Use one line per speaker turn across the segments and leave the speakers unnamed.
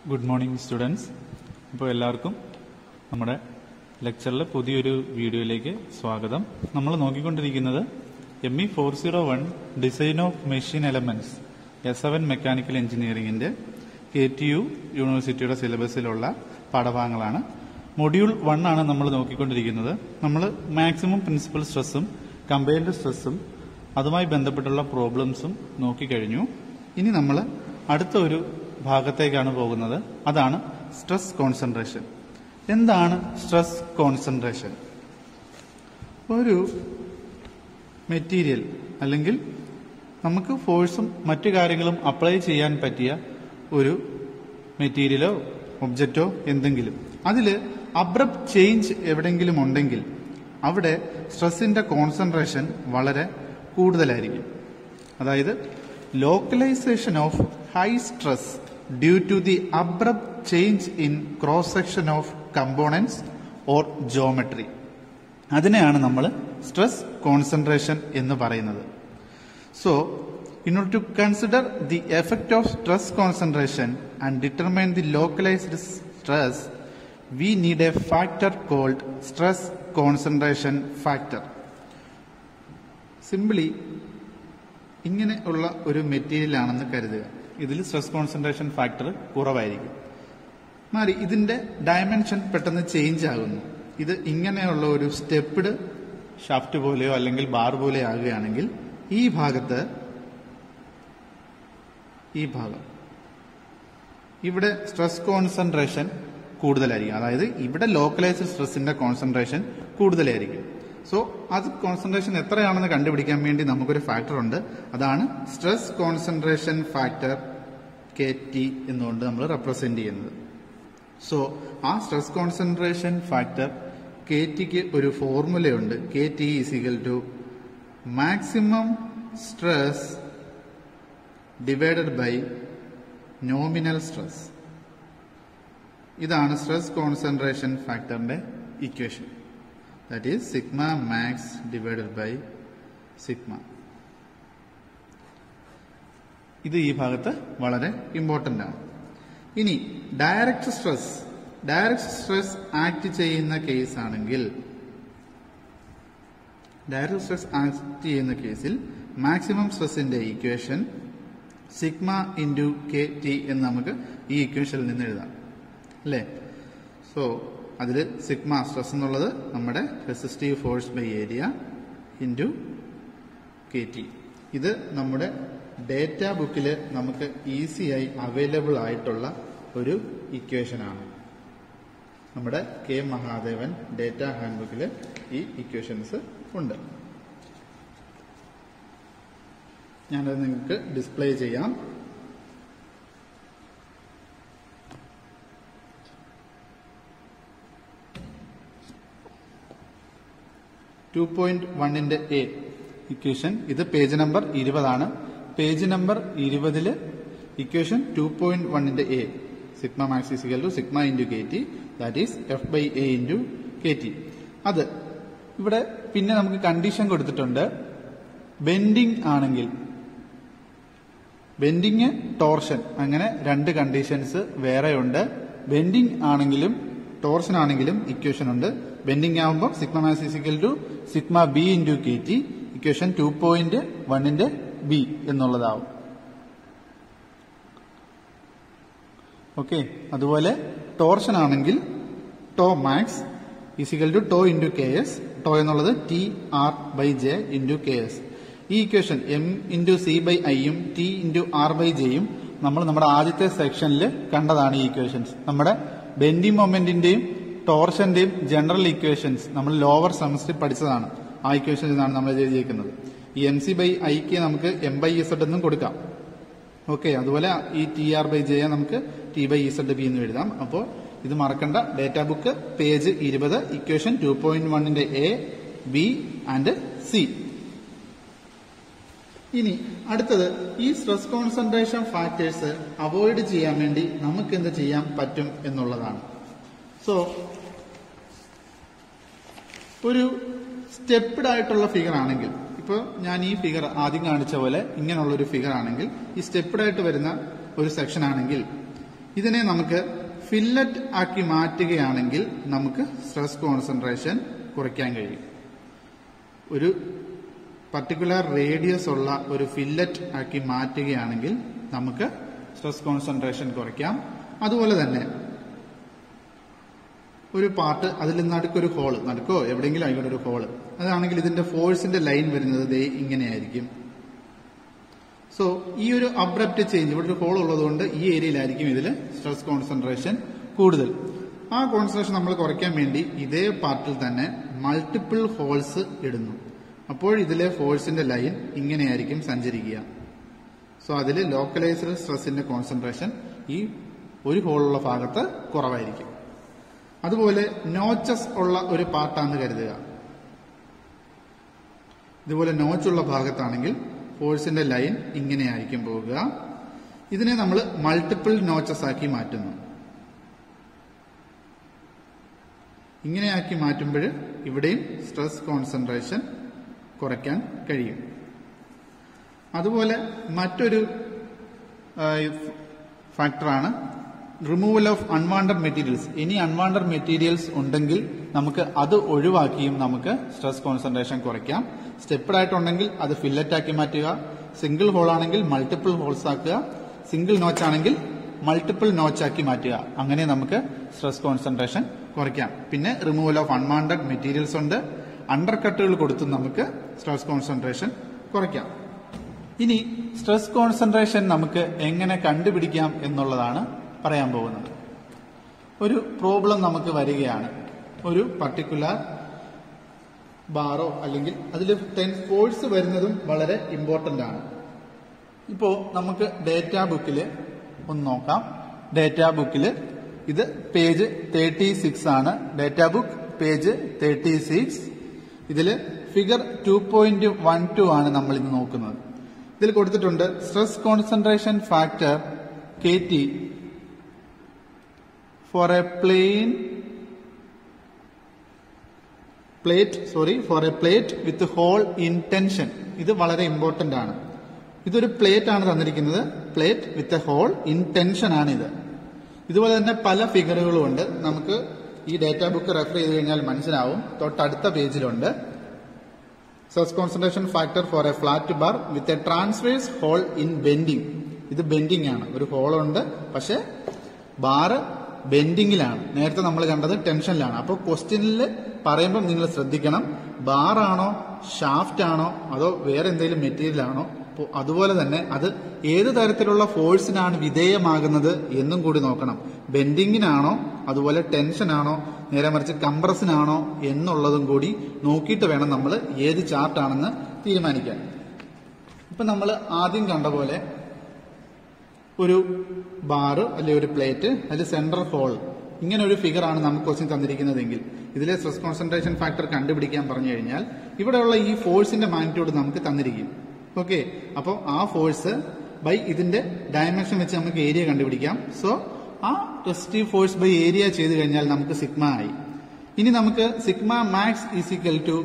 Good morning students. ഇപ്പോൾ എല്ലാവർക്കും നമ്മുടെ ലെക്ചറിൽ പുതിയൊരു വീഡിയോയിലേക്ക് സ്വാഗതം. നമ്മൾ നോക്കിക്കൊണ്ടിരിക്കുന്നത് ME 401 design of machine elements S7 mechanical എഞ്ചിനീയറിംഗിന്റെ KTU യൂണിവേഴ്സിറ്റിയുടെ സിലബസിലുള്ള പാഠഭാഗങ്ങളാണ്. മൊഡ്യൂൾ 1 ആണ് നമ്മൾ നോക്കിക്കൊണ്ടിരിക്കുന്നത്. നമ്മൾ മാക്സിമം പ്രിൻസിപ്പൽ സ്ട്രെസ്സും കമ്പൈൻഡ് സ്ട്രെസ്സും അതുമായി ബന്ധപ്പെട്ടുള്ള പ്രോബ്ലംസും നോക്കിക്കഴിഞ്ഞു. ഇനി നമ്മൾ അടുത്ത ഒരു ഭാഗത്തേക്കാണ് പോകുന്നത്. അതാണ് സ്ട്രെസ് കോൺസെൻട്രേഷൻ. എന്താണ് സ്ട്രെസ് കോൺസെൻട്രേഷൻ? ഒരു മെറ്റീരിയൽ അല്ലെങ്കിൽ നമുക്ക് ഫോഴ്സും മറ്റു കാര്യങ്ങളും അപ്ലൈ ചെയ്യാൻ പറ്റിയ ഒരു മെറ്റീരിയലോ ഒബ്ജക്റ്റോ എന്തെങ്കിലും അതിൽ അബ്രപ്റ്റ് ചേഞ്ച് എവിടെയെങ്കിലും ഉണ്ടെങ്കിൽ അവിടെ സ്ട്രെസ്സിന്റെ കോൺസെൻട്രേഷൻ വളരെ കൂടുതലായിരിക്കും. അതായത് localisation of high stress due to the abrupt change in cross section of components or geometry, അതിനെയാണ് നമ്മൾ സ്ട്രെസ് കോൺസെൻട്രേഷൻ എന്ന് പറയുന്നത്. So in order to consider the effect of stress concentration and determine the localized stress, we need a factor called stress concentration factor. Simply ഇങ്ങനെ ഉള്ള ഒരു material ആണെന്ന് കരുതുക. ഇതിൽ സ്ട്രെസ് കോൺസെൻട്രേഷൻ ഫാക്ടർ കുറവായിരിക്കും. മാറി ഇതിന്റെ ഡയമെൻഷൻ പെട്ടെന്ന് ചേഞ്ച് ആകുന്നു. ഇത് ഇങ്ങനെയുള്ള ഒരു സ്റ്റെപ്പ്ഡ് ഷാഫ്റ്റ് പോലെയോ അല്ലെങ്കിൽ ബാർ പോലെ ആകുകയാണെങ്കിൽ ഈ ഭാഗത്ത് ഈ ഭാഗം ഇവിടെ സ്ട്രെസ് കോൺസെൻട്രേഷൻ കൂടുതലായിരിക്കും. അതായത് ഇവിടെ ലോക്കലൈസ്ഡ് സ്ട്രെസ്സിന്റെ കോൺസെൻട്രേഷൻ കൂടുതലായിരിക്കും. സോ അത് കോൺസെൻട്രേഷൻ എത്രയാണെന്ന് കണ്ടുപിടിക്കാൻ വേണ്ടി നമുക്കൊരു ഫാക്ടർ ഉണ്ട്. അതാണ് സ്ട്രെസ് കോൺസെൻട്രേഷൻ ഫാക്ടർ KT എന്നുകൊണ്ട് നമ്മൾ റെപ്രസെന്റ് ചെയ്യുന്നത്. സോ ആ സ്ട്രെസ് കോൺസെൻട്രേഷൻ ഫാക്ടർ KTക്ക് ഒരു ഫോർമുലയുണ്ട്. KT is equal to maximum stress divided by nominal stress. ഇതാണ് സ്ട്രെസ് കോൺസെൻട്രേഷൻ ഫാക്ടറിന്റെ equation. That is sigma max divided by sigma. ഇത് ഈ ഭാഗത്ത് വളരെ ഇമ്പോർട്ടന്റ് ആണ്. ഇനി ഡയറക്റ്റ് സ്ട്രെസ് ആക്ട് ചെയ്യുന്ന കേസ് ആണെങ്കിൽ മാക്സിമം സ്ട്രെസ്സിന്റെ ഇക്വേഷൻ സിഗ്മ ഇൻറ്റു KT എന്ന് നമുക്ക് ഈ ഇക്വേഷനിൽ നിന്ന് എഴുതാം, അല്ലേ? സോ അതിൽ സിഗ്മ സ്ട്രെസ് എന്നുള്ളത് നമ്മുടെ resistive force by area into KT. ഇത് നമ്മുടെ ഡേറ്റ ബുക്കിൽ നമുക്ക് ഈസിയായി അവൈലബിൾ ആയിട്ടുള്ള ഒരു ഇക്വേഷനാണ്. നമ്മുടെ K മഹാദേവൻ ഡേറ്റ ഹാൻഡ് ബുക്കിൽ ഈ ഇക്വേഷൻസ് ഉണ്ട്. ഞാനത് നിങ്ങൾക്ക് ഡിസ്പ്ലേ ചെയ്യാം. ന്റെ A ഇക്വേഷൻ. ഇത് പേജ് നമ്പർ 20 ആണ്. Page number 20 equation 2.1 A sigma max is equal to sigma into KT, that is F by A into KT. അത് ഇവിടെ പിന്നെ നമുക്ക് കണ്ടീഷൻ കൊടുത്തിട്ടുണ്ട്. ബെൻഡിങ് ആണെങ്കിൽ ബെൻഡിങ്, ടോർഷൻ, അങ്ങനെ രണ്ട് കണ്ടീഷൻസ് വേറെയുണ്ട്. ബെൻഡിങ് ആണെങ്കിലും ടോർഷൻ ആണെങ്കിലും ഇക്വേഷൻ ഉണ്ട്. ബെൻഡിങ് ആകുമ്പോൾ sigma max is equal to sigma B into KT, equation 2.1 B എന്നുള്ളതാവും. ഓക്കെ. അതുപോലെ ടോർഷൻ ആണെങ്കിൽ tau max is equal to tau into KS. Tau എന്നുള്ളത് TR by J into KS. ഈ equation M into C by Iയും T into R by Jയും നമ്മൾ നമ്മുടെ ആദ്യത്തെ സെക്ഷനിൽ കണ്ടതാണ്. ഈ ഇക്വേഷൻസ് നമ്മുടെ ബെൻഡിങ് മൊമെന്റിന്റെയും ടോർഷന്റെയും ജനറൽ ഇക്വേഷൻസ് നമ്മൾ ലോവർ സെമസ്റ്ററിൽ പഠിച്ചതാണ്. ആ ഇക്വേഷൻ എന്നാണ് നമ്മൾ എഴുതിയിരിക്കുന്നത്. ഈ MC ബൈ Iക്ക് നമുക്ക് M ബൈ Z എന്നും കൊടുക്കാം. ഓക്കെ. അതുപോലെ ഈ TR ബൈ J നമുക്ക് T ബൈ ZB എന്ന് എഴുതാം. അപ്പോൾ ഇത് മറക്കണ്ട. Data book page 20 equation 2.1 A, B and C. ഇനി അടുത്തത് ഈ സ്ട്രെസ് കോൺസെൻട്രേഷൻ ഫാക്ടേഴ്സ് അവോയ്ഡ് ചെയ്യാൻ വേണ്ടി നമുക്ക് എന്ത് ചെയ്യാൻ പറ്റും എന്നുള്ളതാണ്. സോ ഒരു സ്റ്റെപ്പ്ഡ് ആയിട്ടുള്ള ഫിഗർ ആണെങ്കിൽ, ഇപ്പോൾ ഞാൻ ഈ ഫിഗർ ആദ്യം കാണിച്ച പോലെ ഇങ്ങനെയുള്ള ഒരു ഫിഗർ ആണെങ്കിൽ, ഈ സ്റ്റെപ്പ്ഡ് ആയിട്ട് വരുന്ന ഒരു സെക്ഷൻ ആണെങ്കിൽ ഇതിനെ നമുക്ക് ഫില്ലറ്റ് ആക്കി മാറ്റുകയാണെങ്കിൽ നമുക്ക് സ്ട്രെസ് കോൺസെൻട്രേഷൻ കുറയ്ക്കാൻ കഴിയും. ഒരു പർട്ടിക്കുലർ റേഡിയസ് ഉള്ള ഒരു ഫില്ലറ്റ് ആക്കി മാറ്റുകയാണെങ്കിൽ നമുക്ക് സ്ട്രെസ് കോൺസെൻട്രേഷൻ കുറയ്ക്കാം. അതുപോലെ തന്നെ ഒരു പാർട്ട് അതിൽ നടുക്കൊരു ഹോള്, നടുക്കോ എവിടെയെങ്കിലും ആയിക്കോട്ടെ ഒരു ഹോള്, അതാണെങ്കിൽ ഇതിന്റെ ഫോഴ്സിന്റെ ലൈൻ വരുന്നത് ദേ ഇങ്ങനെയായിരിക്കും. സോ ഈ ഒരു അബ്രപ്റ്റ് ചേഞ്ച്, ഇവിടെ ഒരു ഹോൾ ഉള്ളതുകൊണ്ട് ഈ ഏരിയയിലായിരിക്കും ഇതിൽ സ്ട്രെസ് കോൺസെൻട്രേഷൻ കൂടുതൽ. ആ കോൺസെൻട്രേഷൻ നമ്മൾ കുറയ്ക്കാൻ വേണ്ടി ഇതേ പാർട്ടിൽ തന്നെ മൾട്ടിപ്പിൾ ഹോൾസ് ഇടുന്നു. അപ്പോൾ ഇതിലെ ഫോഴ്സിന്റെ ലൈൻ ഇങ്ങനെയായിരിക്കും സഞ്ചരിക്കുക. സോ അതിൽ ലോക്കലൈസ്ഡ് സ്ട്രെസിന്റെ കോൺസെൻട്രേഷൻ ഈ ഒരു ഹോളുള്ള ഭാഗത്ത് കുറവായിരിക്കും. അതുപോലെ നോച്ചസ് ഉള്ള ഒരു പാർട്ടാണെന്ന് കരുതുക. ഇതുപോലെ നോച്ചുള്ള ഭാഗത്താണെങ്കിൽ ഫോഴ്സിന്റെ ലൈൻ ഇങ്ങനെയായിരിക്കും പോകുക. ഇതിനെ നമ്മൾ മൾട്ടിപ്പിൾ നോച്ചസ് ആക്കി മാറ്റുന്നു. ഇങ്ങനെയാക്കി മാറ്റുമ്പോൾ ഇവിടെയും സ്ട്രെസ് കോൺസെൻട്രേഷൻ കുറയ്ക്കാൻ കഴിയും. അതുപോലെ മറ്റൊരു ഫാക്ടറാണ് റിമൂവൽ ഓഫ് അൺവാണ്ടഡ് മെറ്റീരിയൽസ്. ഇനി അൺവാണ്ടഡ് മെറ്റീരിയൽസ് ഉണ്ടെങ്കിൽ നമുക്ക് അത് ഒഴിവാക്കിയും നമുക്ക് സ്ട്രെസ് കോൺസെൻട്രേഷൻ കുറയ്ക്കാം. സ്റ്റെപ്ഡ് ആയിട്ടുണ്ടെങ്കിൽ അത് ഫില്ലറ്റ് ആക്കി മാറ്റുക, സിംഗിൾ ഹോൾ ആണെങ്കിൽ മൾട്ടിപ്പിൾ ഹോൾസ് ആക്കുക, സിംഗിൾ നോച്ച് ആണെങ്കിൽ മൾട്ടിപ്പിൾ നോച്ച് ആക്കി മാറ്റുക. അങ്ങനെ നമുക്ക് സ്ട്രെസ് കോൺസെൻട്രേഷൻ കുറയ്ക്കാം. പിന്നെ റിമൂവൽ ഓഫ് അൺവാണ്ടഡ് മെറ്റീരിയൽസ് ഉണ്ട്, അണ്ടർ കട്ടുകൾ കൊടുത്തും നമുക്ക് സ്ട്രെസ് കോൺസെൻട്രേഷൻ കുറയ്ക്കാം. ഇനി സ്ട്രെസ് കോൺസെൻട്രേഷൻ നമുക്ക് എങ്ങനെ കണ്ടുപിടിക്കാം എന്നുള്ളതാണ് പറയാൻ പോകുന്നത്. ഒരു പ്രോബ്ലം നമുക്ക് വരികയാണ്. ഒരു പർട്ടിക്കുലർ ബാറോ അല്ലെങ്കിൽ അതിൽ ഫോഴ്സ് വരുന്നതും വളരെ ഇമ്പോർട്ടന്റ് ആണ്. ഇപ്പോ നമുക്ക് ഡേറ്റാ ബുക്കിൽ ഒന്ന് നോക്കാം. ഡേറ്റാ ബുക്കിൽ ഇത് പേജ് 36 ആണ്. Data book page 36. ഇതില് ഫിഗർ 2.12 ആണ് നമ്മൾ ഇന്ന് നോക്കുന്നത്. ഇതിൽ കൊടുത്തിട്ടുണ്ട് stress concentration factor KT for a plate with hole in tension. ഇത് വളരെ ഇമ്പോർട്ടന്റ് ആണ്. ഇതൊരു പ്ലേറ്റ് ആണ് തന്നിരിക്കുന്നത്. Plate with a hole in tension ആണ് ഇത്. ഇതുപോലെ തന്നെ പല ഫിഗറുകളും ഉണ്ട്. നമുക്ക് ഈ ഡേറ്റാ ബുക്ക് റെഫർ ചെയ്ത് കഴിഞ്ഞാൽ മനസ്സിലാവും. തൊട്ടടുത്ത പേജിലുണ്ട് stress concentration factor for a flat bar with a transverse hole in bending. ഇത് ബെൻഡിങ് ആണ്. ഒരു ഹോളുണ്ട്, പക്ഷെ ബാറ് ബെൻഡിങ്ങിലാണ്. നേരത്തെ നമ്മൾ കണ്ടത് ടെൻഷനിലാണ്. അപ്പോൾ ക്വസ്റ്റ്യനിൽ പറയുമ്പോൾ നിങ്ങൾ ശ്രദ്ധിക്കണം, ബാറാണോ ഷാഫ്റ്റ് ആണോ അതോ വേറെ എന്തെങ്കിലും മെറ്റീരിയൽ ആണോ, അതുപോലെ തന്നെ അത് ഏത് തരത്തിലുള്ള ഫോഴ്സിനാണ് വിധേയമാകുന്നത് എന്നും കൂടി നോക്കണം. ബെൻഡിങ്ങിനാണോ അതുപോലെ ടെൻഷനാണോ നേരെ മറിച്ച് കംപ്രസിനാണോ എന്നുള്ളതും കൂടി നോക്കിയിട്ട് വേണം നമ്മൾ ഏത് ചാർട്ടാണെന്ന് തീരുമാനിക്കാൻ. ഇപ്പൊ നമ്മൾ ആദ്യം കണ്ട പോലെ ഒരു ബാറ് അല്ലെങ്കിൽ ഒരു പ്ലേറ്റ്, അതിൽ സെൻട്രൽ ഹോൾ, ഇങ്ങനെ ഒരു ഫിഗർ ആണ് നമുക്ക് ക്വസ്റ്റ്യൻ തന്നിരിക്കുന്നതെങ്കിൽ ഇതിലെ സ്ട്രെസ് കോൺസെൻട്രേഷൻ ഫാക്ടർ കണ്ടുപിടിക്കാൻ പറഞ്ഞു കഴിഞ്ഞാൽ ഇവിടെയുള്ള ഈ ഫോഴ്സിന്റെ മാഗ്നിറ്റ്യൂഡ് നമുക്ക് തന്നിരിക്കും. ഓക്കെ, അപ്പോൾ ആ ഫോഴ്സ് ബൈ ഇതിന്റെ ഡയമെൻഷൻ വെച്ച് നമുക്ക് ഏരിയ കണ്ടുപിടിക്കാം. സോ ആ റെസിസ്റ്റീവ് ഫോഴ്സ് ബൈ ഏരിയ ചെയ്ത് കഴിഞ്ഞാൽ നമുക്ക് സിഗ്മ ആയി. ഇനി നമുക്ക് സിഗ്മ മാക്സ് ഈസിക്കൽ ടു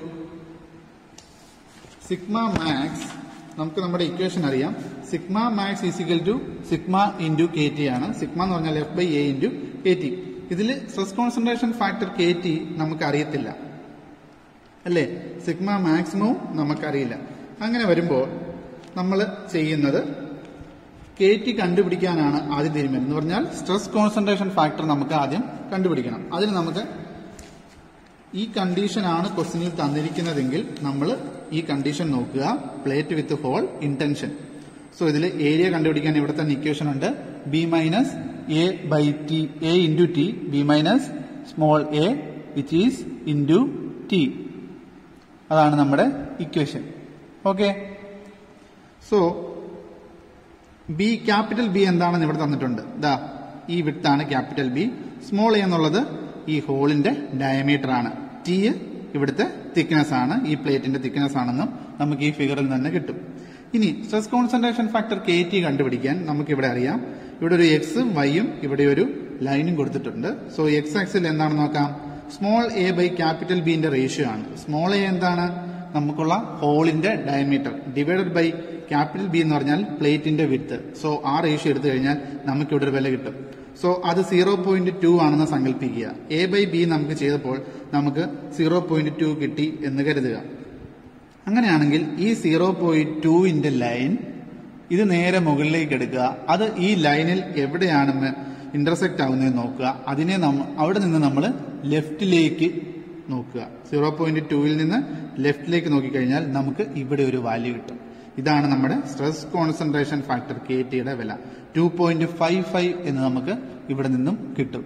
നമുക്ക് നമ്മുടെ ഇക്വേഷൻ അറിയാം. Sigma max is equal to sigma into KT ആണ്. സിഗ്മ എന്ന് പറഞ്ഞാൽ F/A ഇൻറ്റു KT. ഇതിൽ സ്ട്രെസ് കോൺസെൻട്രേഷൻ ഫാക്ടർ KT നമുക്ക് അറിയത്തില്ല അല്ലേ, സിഗ്മ മാക്സിമവും നമുക്കറിയില്ല. അങ്ങനെ വരുമ്പോൾ നമ്മൾ ചെയ്യുന്നത് KT കണ്ടുപിടിക്കാനാണ് ആദ്യം തീരുമാനം. എന്ന് പറഞ്ഞാൽ സ്ട്രെസ് കോൺസെൻട്രേഷൻ ഫാക്ടർ നമുക്ക് ആദ്യം കണ്ടുപിടിക്കണം. അതിന് നമുക്ക് ഈ കണ്ടീഷനാണ് ക്വസ്റ്റ്യനിൽ തന്നിരിക്കുന്നതെങ്കിൽ നമ്മൾ ഈ കണ്ടീഷൻ നോക്കുക, plate with hole in tension. So ഇതിൽ ഏരിയ കണ്ടുപിടിക്കാൻ ഇവിടെ തന്നെ ഇക്വേഷൻ ഉണ്ട്. B minus A by T, A into T, B minus small a which is into T. അതാണ് നമ്മുടെ equation. Okay, so B, capital B എന്താണെന്ന് ഇവിടെ തന്നിട്ടുണ്ട്. ദാ ഈ വിഡ്ത്താണ് ക്യാപിറ്റൽ B. സ്മോൾ a എന്നുള്ളത് ഈ ഹോളിന്റെ ഡയമീറ്റർ ആണ്. T ഇവിടുത്തെ തിക്നെസ് ആണ്, ഈ പ്ലേറ്റിന്റെ തിക്നെസ് ആണെന്നും നമുക്ക് ഈ ഫിഗറിൽ നിന്ന് കിട്ടും. ഇനി സ്ട്രെസ് കോൺസെൻട്രേഷൻ ഫാക്ടർ KT കണ്ടുപിടിക്കാൻ നമുക്ക് ഇവിടെ അറിയാം. ഇവിടെ ഒരു എക്സും വൈയും ഇവിടെ ഒരു ലൈനും കൊടുത്തിട്ടുണ്ട്. സോ എക്സ് ആക്സിൽ എന്താണെന്ന് നോക്കാം. സ്മോൾ a ബൈ ക്യാപിറ്റൽ ബിന്റെ റേഷ്യോ ആണ്. സ്മോൾ a എന്താണ്, നമുക്കുള്ള ഹോളിന്റെ diameter divided by capital B എന്ന് പറഞ്ഞാൽ പ്ലേറ്റിന്റെ വിഡ്ത്ത്. സോ ആ റേഷ്യോ എടുത്തു കഴിഞ്ഞാൽ നമുക്ക് ഇവിടെ ഒരു വില കിട്ടും. സോ അത് 0.2 ആണെന്ന് സങ്കല്പിക്കുക. എ ബൈ ബി നമുക്ക് ചെയ്തപ്പോൾ നമുക്ക് 0.2 കിട്ടി എന്ന് കരുതുക. അങ്ങനെയാണെങ്കിൽ ഈ 0.2ന്റെ ലൈൻ ഇത് നേരെ മുകളിലേക്ക് എടുക്കുക. അത് ഈ ലൈനിൽ എവിടെയാണ് ഇന്റർസെക്ട് ആവുന്നതെന്ന് നോക്കുക. അതിനെ അവിടെ നിന്ന് നമ്മൾ ലെഫ്റ്റിലേക്ക് നോക്കുക. 0.2ൽ നിന്ന് ലെഫ്റ്റിലേക്ക് നോക്കിക്കഴിഞ്ഞാൽ നമുക്ക് ഇവിടെ ഒരു വാല്യൂ കിട്ടും. ഇതാണ് നമ്മുടെ സ്ട്രെസ് കോൺസെൻട്രേഷൻ ഫാക്ടർ KTയുടെ വില. 2.55 എന്ന് നമുക്ക് ഇവിടെ നിന്നും കിട്ടും.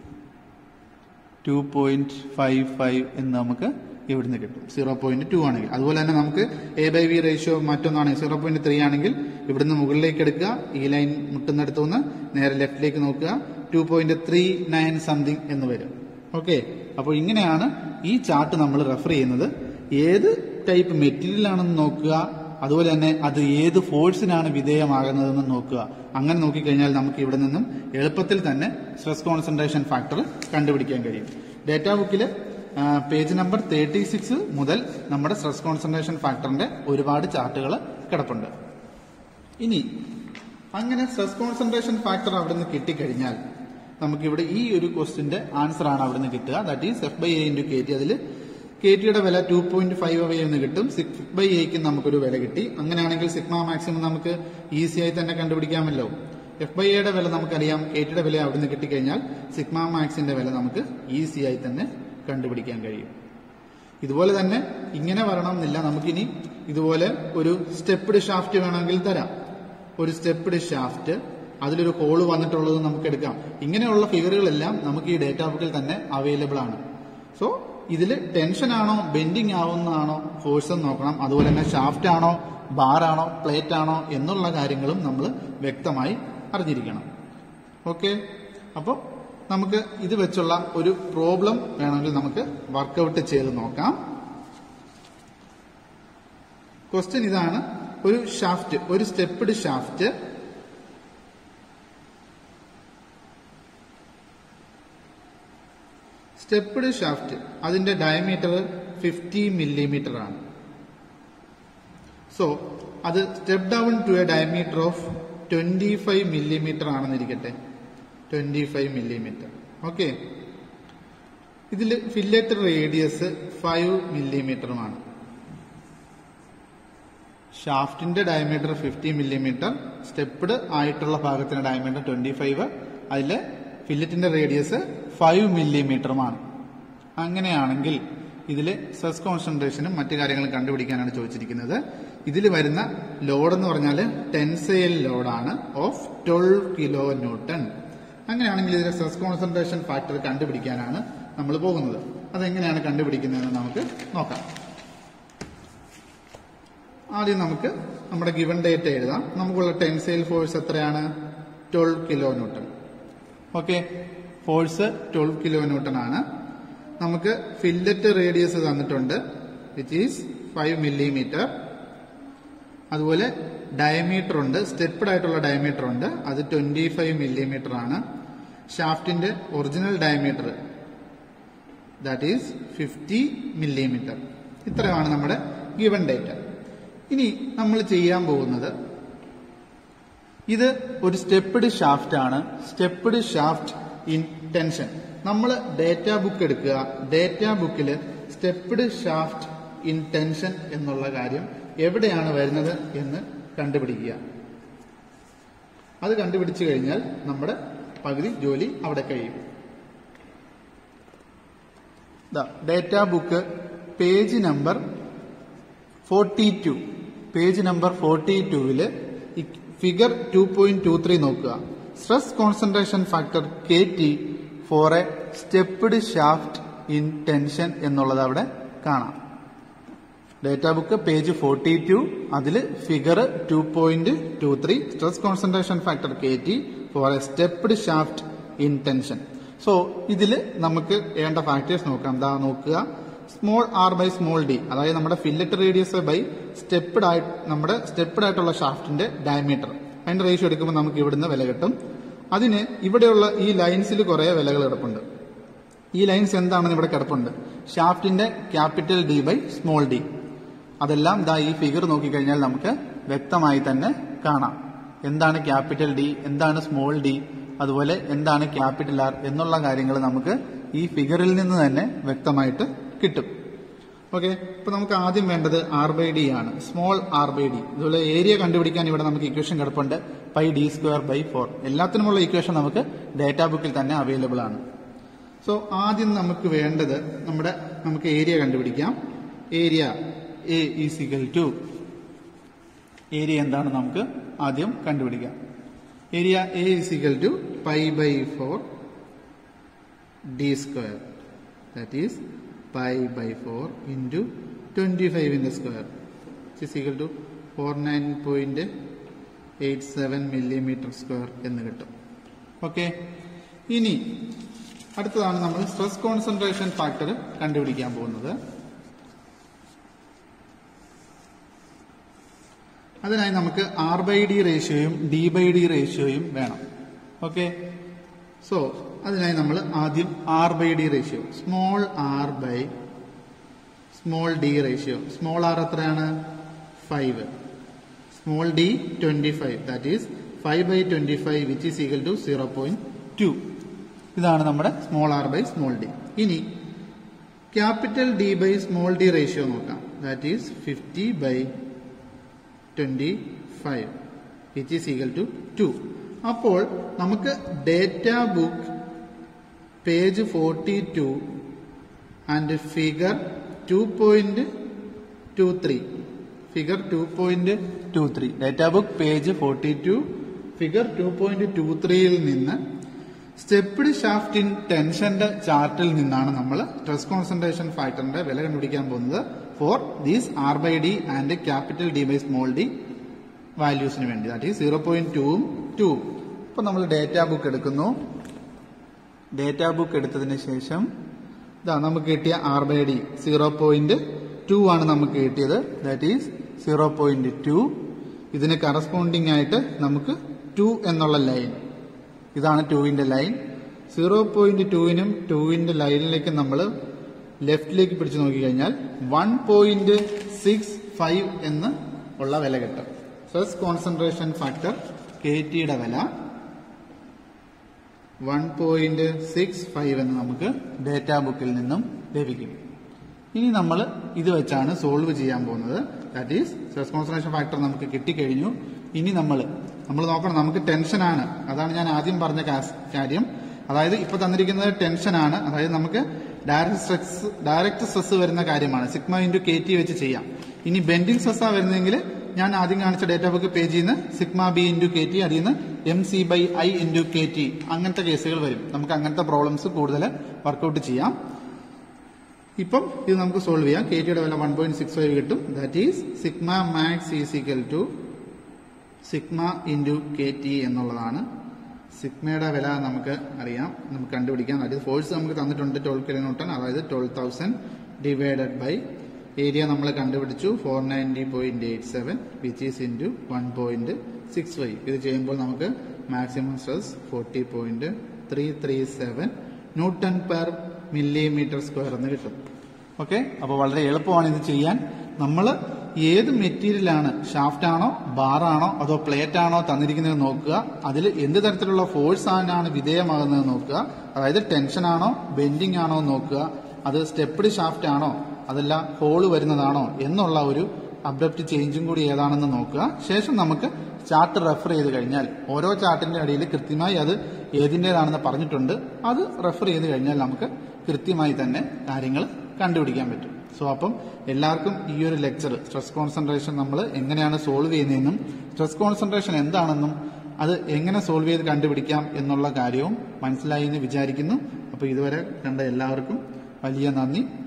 2.55 എന്ന് നമുക്ക് ഇവിടുന്ന് കിട്ടും 0.2 ആണെങ്കിൽ. അതുപോലെ തന്നെ നമുക്ക് എ ബൈ ബി റേഷ്യോ മറ്റൊന്നാണെങ്കിൽ 0.3 ആണെങ്കിൽ ഇവിടുന്ന് മുകളിലേക്ക് എടുക്കുക. ഈ ലൈൻ മുട്ടുന്നിടത്തു നിന്ന് നേരെ ലെഫ്റ്റിലേക്ക് നോക്കുക. 2.39 സംതിങ് എന്ന് വരും. ഓക്കെ, അപ്പോൾ ഇങ്ങനെയാണ് ഈ ചാർട്ട് നമ്മൾ റെഫർ ചെയ്യുന്നത്. ഏത് ടൈപ്പ് മെറ്റീരിയൽ ആണെന്ന് നോക്കുക, അതുപോലെ തന്നെ അത് ഏത് ഫോഴ്സിനാണ് വിധേയമാകുന്നതെന്ന് നോക്കുക. അങ്ങനെ നോക്കിക്കഴിഞ്ഞാൽ നമുക്ക് ഇവിടെ നിന്നും എളുപ്പത്തിൽ തന്നെ സ്ട്രെസ് കോൺസെൻട്രേഷൻ ഫാക്ടർ കണ്ടുപിടിക്കാൻ കഴിയും. ഡേറ്റാ ബുക്കിൽ പേജ് നമ്പർ 36 മുതൽ നമ്മുടെ സ്ട്രെസ് കോൺസെൻട്രേഷൻ ഫാക്ടറിന്റെ ഒരുപാട് ചാർട്ടുകൾ കിടപ്പുണ്ട്. ഇനി അങ്ങനെ സ്ട്രെസ് കോൺസെൻട്രേഷൻ ഫാക്ടർ അവിടെ നിന്ന് കിട്ടിക്കഴിഞ്ഞാൽ നമുക്കിവിടെ ഈ ഒരു ക്വസ്റ്റിന്റെ ആൻസർ ആണ് അവിടെ നിന്ന് കിട്ടുക. That is F by A into KT. അതിൽ KTയുടെ വില 2.5 എന്ന് കിട്ടും. 6 by Aക്ക് നമുക്കൊരു വില കിട്ടി. അങ്ങനെയാണെങ്കിൽ സിഗ്മ മാക്സിമം നമുക്ക് ഈസിയായി തന്നെ കണ്ടുപിടിക്കാമല്ലോ. F by Aയുടെ വില നമുക്കറിയാം. KTയുടെ വില അവിടെ നിന്ന് കിട്ടിക്കഴിഞ്ഞാൽ സിഗ്മ മാക്സിന്റെ വില നമുക്ക് ഈസിയായി തന്നെ കണ്ടുപിടിക്കാൻ കഴിയും. ഇതുപോലെ തന്നെ ഇങ്ങനെ വരണമെന്നില്ല. നമുക്കിനി ഇതുപോലെ ഒരു സ്റ്റെപ്പ്ഡ് ഷാഫ്റ്റ് വേണമെങ്കിൽ തരാം. ഒരു സ്റ്റെപ്പ്ഡ് ഷാഫ്റ്റ്, അതിലൊരു ഹോള് വന്നിട്ടുള്ളത് നമുക്ക് എടുക്കാം. ഇങ്ങനെയുള്ള ഫിഗറുകളെല്ലാം നമുക്ക് ഈ ഡേറ്റാ ബുക്കിൽ തന്നെ അവൈലബിൾ ആണ്. സോ ഇതിൽ ടെൻഷൻ ആണോ ബെൻഡിങ് ആവുന്നതാണോ ഫോഴ്സ് എന്ന് നോക്കണം. അതുപോലെ തന്നെ ഷാഫ്റ്റ് ആണോ ബാറാണോ പ്ലേറ്റ് ആണോ എന്നുള്ള കാര്യങ്ങളും നമ്മൾ വ്യക്തമായി അറിഞ്ഞിരിക്കണം. ഓക്കെ, അപ്പോൾ നമുക്ക് ഇത് വെച്ചുള്ള ഒരു പ്രോബ്ലം വേണമെങ്കിൽ നമുക്ക് വർക്കൗട്ട് ചെയ്ത് നോക്കാം. ക്വസ്റ്റ്യൻ ഇതാണ്. ഒരു ഷാഫ്റ്റ്, ഒരു സ്റ്റെപ്പ്ഡ് ഷാഫ്റ്റ് അതിന്റെ ഡയമീറ്റർ 50 മില്ലിമീറ്റർ ആണ്. സോ അത് step down to a diameter of 25 millimetre ആണെന്നിരിക്കട്ടെ. 25 മില്ലിമീറ്റർ. ഓക്കെ, ഇതിൽ ഫില്ലറ്റ് റേഡിയസ് 5 മില്ലിമീറ്ററുമാണ്. ഷാഫ്റ്റിന്റെ ഡയമീറ്റർ 50 മില്ലിമീറ്റർ, സ്റ്റെപ്പ്ഡ് ആയിട്ടുള്ള ഭാഗത്തിന്റെ ഡയമീറ്റർ 25, അതിലെ ഫില്ലറ്റിന്റെ റേഡിയസ് 5 മില്ലിമീറ്ററുമാണ്. അങ്ങനെയാണെങ്കിൽ ഇതിൽ സ്ട്രെസ് കോൺസെൻട്രേഷനും മറ്റു കാര്യങ്ങളും കണ്ടുപിടിക്കാനാണ് ചോദിച്ചിരിക്കുന്നത്. ഇതിൽ വരുന്ന ലോഡ് എന്ന് പറഞ്ഞാൽ ടെൻസൈൽ ലോഡാണ് ഓഫ് 12 കിലോ ന്യൂട്ടൺ. അങ്ങനെയാണെങ്കിൽ ഇതിലെ സ്ട്രെസ് കോൺസെൻട്രേഷൻ ഫാക്ടർ കണ്ടുപിടിക്കാനാണ് നമ്മൾ പോകുന്നത്. അതെങ്ങനെയാണ് കണ്ടുപിടിക്കുന്നതെന്ന് നമുക്ക് നോക്കാം. ആദ്യം നമുക്ക് നമ്മുടെ ഗിവൺ ഡേറ്റ എഴുതാം. നമുക്കുള്ള ടെൻസൈൽ ഫോഴ്സ് എത്രയാണ്? 12 kilo newton. Okay, force 12 kilo newton ആണ്. നമുക്ക് ഫില്ലറ്റ് റേഡിയസ് തന്നിട്ടുണ്ട്, വിച്ച് ഈസ് 5 മില്ലിമീറ്റർ. അതുപോലെ ഡയമീറ്റർ ഉണ്ട്, സ്റ്റെപ്പ്ഡ് ആയിട്ടുള്ള ഡയമീറ്റർ ഉണ്ട്, അത് 25 മില്ലിമീറ്റർ ആണ്. ഷാഫ്റ്റിന്റെ original diameter that is 50 millimetre. ഇത്രയാണ് നമ്മുടെ ഗിവൺ ഡേറ്റ. ഇനി നമ്മൾ ചെയ്യാൻ പോകുന്നത്, ഇത് ഒരു സ്റ്റെപ്പ്ഡ് ഷാഫ്റ്റ് ആണ്. Stepped shaft in tension. നമ്മൾ ഡേറ്റാ ബുക്ക് എടുക്കുക. ഡേറ്റാ ബുക്കിൽ സ്റ്റെപ്പ്ഡ് ഷാഫ്റ്റ് ഇൻ ടെൻഷൻ എന്നുള്ള കാര്യം എവിടെയാണ് വരുന്നത് എന്ന് കണ്ടുപിടിക്കുക. അത് കണ്ടുപിടിച്ചു കഴിഞ്ഞാൽ നമ്മുടെ പകുതി ജോലി അവിടെ കഴിയും. Data book page number 42. Page number 42-ല് ഫിഗർ 2.23 നോക്കുക. Stress concentration factor KT for a stepped shaft in tension എന്നുള്ളത് അവിടെ കാണാം. ഡേറ്റാ ബുക്ക് പേജ് 42, അതിൽ figure 2.23 stress concentration factor KT for a stepped shaft in tension. So ഇതിൽ നമുക്ക് വേണ്ട factors നോക്കാം. ദാ നോക്കുക, small r by small d, അതായത് നമ്മുടെ ഫില്ലറ്റ് റേഡിയസ് ബൈ സ്റ്റെപ്പ്ഡ് ആയിട്ടുള്ള ഷാഫ്റ്റിന്റെ ഡയമീറ്റർ, അതിന്റെ റേഷ്യോ എടുക്കുമ്പോൾ നമുക്ക് ഇവിടുന്ന് വില കിട്ടും. അതിന് ഇവിടെയുള്ള ഈ ലൈൻസിൽ കുറെ വിലകൾ കിടപ്പുണ്ട്. ഈ ലൈൻസ് എന്താണെന്ന് ഇവിടെ കിടപ്പുണ്ട്. ഷാഫ്റ്റിന്റെ capital D by small d, അതെല്ലാം ദാ ഈ ഫിഗർ നോക്കിക്കഴിഞ്ഞാൽ നമുക്ക് വ്യക്തമായി തന്നെ കാണാം. എന്താണ് ക്യാപിറ്റൽ D, എന്താണ് സ്മോൾ d, അതുപോലെ എന്താണ് ക്യാപിറ്റൽ ആർ എന്നുള്ള കാര്യങ്ങൾ നമുക്ക് ഈ ഫിഗറിൽ നിന്ന് തന്നെ വ്യക്തമായിട്ട് കിട്ടും. ഓക്കെ, ഇപ്പൊ നമുക്ക് ആദ്യം വേണ്ടത് ആർ ബൈ ഡി ആണ്, സ്മോൾ ആർ ബൈ ഡി. ഇതുപോലെ ഏരിയ കണ്ടുപിടിക്കാൻ ഇവിടെ നമുക്ക് ഇക്വേഷൻ കിടപ്പുണ്ട്, പൈ ഡി സ്ക്വയർ ബൈ 4. എല്ലാത്തിനുമുള്ള ഇക്വേഷൻ നമുക്ക് ഡേറ്റാ ബുക്കിൽ തന്നെ അവൈലബിൾ ആണ്. സോ ആദ്യം നമുക്ക് വേണ്ടത് നമുക്ക് ഏരിയ കണ്ടുപിടിക്കാം. Area a is equal to, area എന്താണ് നമുക്ക് ആദ്യം കണ്ടുപിടിക്കാം. Area a is equal to pi by 4 d square, that is pi by 4 into 25 square, which is equal to 49.87 millimeter square എന്ന് കിട്ടും. ഓക്കെ, ഇനി അടുത്തതാണ് നമ്മൾ സ്ട്രെസ് കോൺസെൻട്രേഷൻ ഫാക്ടർ കണ്ടുപിടിക്കാൻ പോകുന്നത്. അതിനായി നമുക്ക് ആർ ബൈ ഡി റേഷ്യോയും ഡി ബൈ ഡി റേഷ്യോയും വേണം. ഓക്കെ, സോ അതിനായി നമ്മൾ ആദ്യം r by d ratio, small r by small d ratio. Small r എത്രയാണ്? 5, small d 25, that is 5/25 which is equal to 0.2. ഇതാണ് നമ്മുടെ small r by small d. ഇനി capital D by small d ratio നോക്കാം, that is 50/25 which is equal to 2. അപ്പോൾ നമുക്ക് data book page 42 and figure 2.23, figure 2.23, data book page 42 figure 2.23യിൽ നിന്ന് stepped shaft in ടെൻഷന്റെ ചാർട്ടിൽ നിന്നാണ് നമ്മൾ സ്ട്രെസ് കോൺസെൻട്രേഷൻ ഫാക്ടറിന്റെ വില കണ്ടുപിടിക്കാൻ പോകുന്നത് for these r by d and capital D by small d വാല്യൂസിന് വേണ്ടി, ദാറ്റ് ഈസ് 0.2ഉം 2ഉം. ഇപ്പൊ നമ്മൾ ഡേറ്റാ ബുക്ക് എടുക്കുന്നു. ഡേറ്റാ ബുക്ക് എടുത്തതിന് ശേഷം ഇതാ നമുക്ക് കിട്ടിയ ആർ ബൈ ഡി 0.2 ആണ് നമുക്ക് കിട്ടിയത്, ദാറ്റ് ഈസ് 0.2. ഇതിന് കറസ്പോണ്ടിങ് ആയിട്ട് നമുക്ക് 2 എന്നുള്ള ലൈൻ, ഇതാണ് 2ന്റെ ലൈൻ. 0.2നും 2ന്റെ ലൈനിലേക്ക് നമ്മൾ ലെഫ്റ്റിലേക്ക് പിടിച്ചു നോക്കിക്കഴിഞ്ഞാൽ 1.65 എന്ന് ഉള്ള വില കിട്ടും. സ്ട്രെസ് കോൺസെൻട്രേഷൻ ഫാക്ടർ KT-യുടെ വില 1.65 എന്ന് നമുക്ക് ഡേറ്റാ ബുക്കിൽ നിന്നും ലഭിക്കും. ഇനി നമ്മൾ ഇത് വെച്ചാണ് സോൾവ് ചെയ്യാൻ പോകുന്നത്. That is stress concentration factor നമുക്ക് കിട്ടിക്കഴിഞ്ഞു. ഇനി നമ്മൾ നോക്കണം, നമുക്ക് ടെൻഷനാണ്, അതാണ് ഞാൻ ആദ്യം പറഞ്ഞ കാര്യം. അതായത് ഇപ്പൊ തന്നിരിക്കുന്നത് ടെൻഷനാണ്, അതായത് നമുക്ക് ഡയറക്റ്റ് സ്ട്രെസ് വരുന്ന കാര്യമാണ്, സിഗ്മ ഇൻറ്റു KT വെച്ച് ചെയ്യാം. ഇനി ബെൻഡിങ് സ്ട്രെസ്സാ വരുന്നതെങ്കിൽ ഞാൻ ആദ്യം കാണിച്ച ഡേറ്റാ ബുക്ക് പേജിൽ നിന്ന് സിഗ്മ ബി ഇൻറ്റു KT, അതിൽ നിന്ന് MC/I ഇൻറ്റു KT, അങ്ങനത്തെ കേസുകൾ വരും. നമുക്ക് അങ്ങനത്തെ പ്രോബ്ലംസ് കൂടുതൽ വർക്കൗട്ട് ചെയ്യാം. ഇപ്പം ഇത് നമുക്ക് സോൾവ് ചെയ്യാം. KT-യുടെ വില 1.65 കിട്ടും. That is sigma max is equal to sigma into KT എന്നുള്ളതാണ്. സിഗ്മയുടെ വില നമുക്ക് അറിയാം, നമുക്ക് കണ്ടുപിടിക്കാം. അതായത് ഫോഴ്സ് നമുക്ക് തന്നിട്ടുണ്ട് 12 kN, അതായത് 12,000 ഡിവൈഡഡ് ബൈ ഏരിയ നമ്മൾ കണ്ടുപിടിച്ചു 490.87 വിച്ച് ഈസ് ഇൻറ്റു 1.65. ഇത് ചെയ്യുമ്പോൾ നമുക്ക് maximum stress 40.337 newton per millimetre square എന്ന് കിട്ടും. ഓക്കെ, അപ്പോൾ വളരെ എളുപ്പമാണ് ഇത് ചെയ്യാൻ. നമ്മൾ ഏത് മെറ്റീരിയലാണ്, ഷാഫ്റ്റ് ആണോ ബാറാണോ അതോ പ്ലേറ്റ് ആണോ തന്നിരിക്കുന്നത് നോക്കുക, അതിൽ എന്ത് തരത്തിലുള്ള ഫോഴ്സ് ആണ് വിധേയമാകുന്നത് നോക്കുക, അതായത് ടെൻഷൻ ആണോ ബെൻഡിങ് ആണോ നോക്കുക, അത് സ്റ്റെപ്ഡ് ഷാഫ്റ്റ് ആണോ അതല്ല ഹോള് വരുന്നതാണോ എന്നുള്ള ഒരു അബ്രപ്റ്റ് ചേഞ്ചും കൂടി ഏതാണെന്ന് നോക്കുക. ശേഷം നമുക്ക് ചാർട്ട് റെഫർ ചെയ്ത് കഴിഞ്ഞാൽ ഓരോ ചാർട്ടിന്റെ അടിയിൽ കൃത്യമായി അത് ഏതിൻ്റെതാണെന്ന് പറഞ്ഞിട്ടുണ്ട്, അത് റെഫർ ചെയ്ത് കഴിഞ്ഞാൽ നമുക്ക് കൃത്യമായി തന്നെ കാര്യങ്ങൾ കണ്ടുപിടിക്കാൻ പറ്റും. സോ അപ്പം എല്ലാവർക്കും ഈ ഒരു ലെക്ചർ സ്ട്രെസ് കോൺസെൻട്രേഷൻ നമ്മൾ എങ്ങനെയാണ് സോൾവ് ചെയ്യുന്നതെന്നും സ്ട്രെസ് കോൺസെൻട്രേഷൻ എന്താണെന്നും അത് എങ്ങനെ സോൾവ് ചെയ്ത് കണ്ടുപിടിക്കാം എന്നുള്ള കാര്യവും മനസ്സിലായി എന്ന് വിചാരിക്കുന്നു. അപ്പോൾ ഇതുവരെ കണ്ട എല്ലാവർക്കും വലിയ നന്ദി.